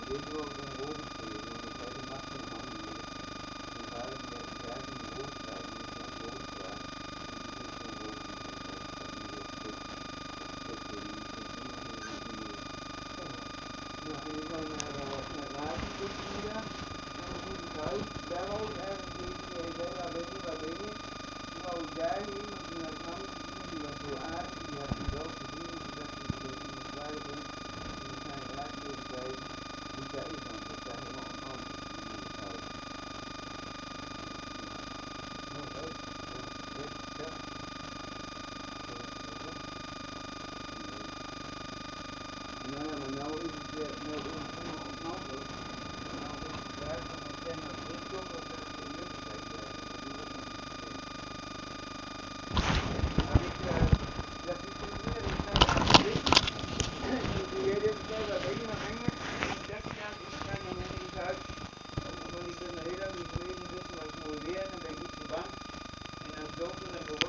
Dit wordt een rode kleur, want het hele nacht in handen ligt. En daar is de berg in de roodstraat, en is een roodstraat. En het is een rood in de stuk. Ja, en je zou naar Laatje toe hier, en dan moet ik uit. Daar wou ik ergens even mee zijn, waar ben je? Toen wou ik daarheen, want toen had ik mama gezien, die was zo aardig, die had me wel gezien, en toen dacht ik, ik ben iemand waar ik ben. En toen zijn we daar weer kijken, hoe dat is, want dat is daar helemaal anders in het huis. Nou, leuk. Ja. Nou ja, maar nou is het helemaal onmogelijk. Nou is het waar van het zijn dat dit toch wel dat je lucht krijgt, dat doe ik niet. Maar dat is het weer, ik zei dat dit. En toen jij dit zei, wat weet je nog hangen? En toen dacht ik aan, ik ga naar mijn eigen huis. Want ik ben er heel lang niet geweest, dus het was mooi weer en dan ben ik niet zo bang. En als het donker en